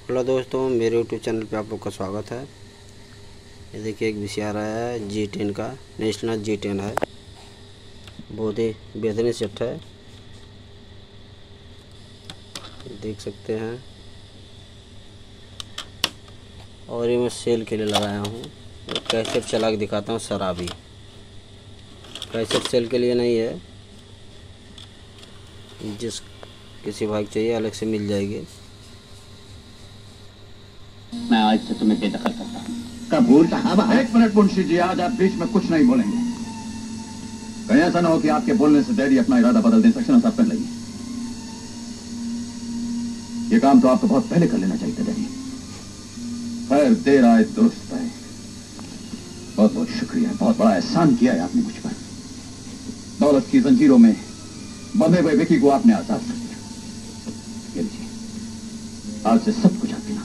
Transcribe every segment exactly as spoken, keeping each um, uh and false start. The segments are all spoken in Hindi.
हेलो दोस्तों, मेरे यूट्यूब चैनल पे आप लोग का स्वागत है। ये देखिए एक वीसीआर आया है जी टेन का, नेशनल जी टेन है। बहुत ही बेहतरीन सेट है, देख सकते हैं। और ये मैं सेल के लिए लगाया हूँ। कैसेट चला के दिखाता हूँ। शराबी कैसेट सेल के लिए नहीं है, जिस किसी भाई को चाहिए अलग से मिल जाएगी। मैं आज से तुम्हें बेदखल करता हूँ। कपूर साहब, एक मिनट मुंशी जी, आज आप बीच में कुछ नहीं बोलेंगे। कहीं ऐसा ना हो कि आपके बोलने से डैडी अपना इरादा बदल दें। सेक्शन साहब कर लेंगे। ये काम तो आपको बहुत पहले कर लेना चाहिए था डैडी। खैर देर आए दुरुस्त आए। बहुत बहुत शुक्रिया, बहुत बड़ा एहसान किया है आपने मुझ पर। दौलत की जंजीरों में बंधे हुए विकी को आपने आजाद कर दिया। ये लीजिए, आज से सब कुछ आपके नाम।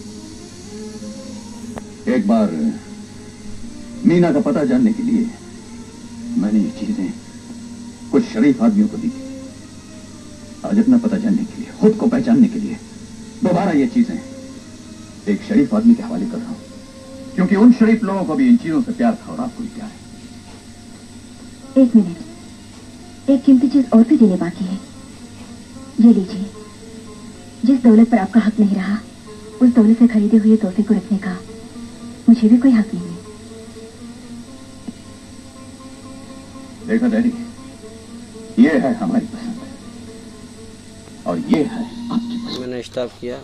एक बार मीना का पता जानने के लिए मैंने ये चीजें कुछ शरीफ आदमियों को दी थी। आज अपना पता जानने के लिए, खुद को पहचानने के लिए दोबारा ये चीजें एक शरीफ आदमी के हवाले कर रहा हूं, क्योंकि उन शरीफ लोगों को भी इन चीजों से प्यार था और आपको भी प्यार है। एक मिनट, एक कीमती चीज और भी देने बाकी है। ये लीजिए। जिस दौलत पर आपका हक नहीं रहा, उस दौलत से खरीदे हुए तोहफे को रखने का मुझे भी कोई हक नहीं है। देखो डैडी, ये है हमारी पसंद और ये है आपकी पसंद। मैंने स्टॉप किया।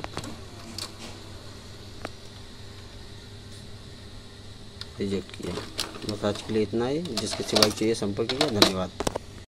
रिजेक्ट किया। बस आज के लिए इतना ही। जिसके सिवाय चाहिए संपर्क कीजिए। धन्यवाद।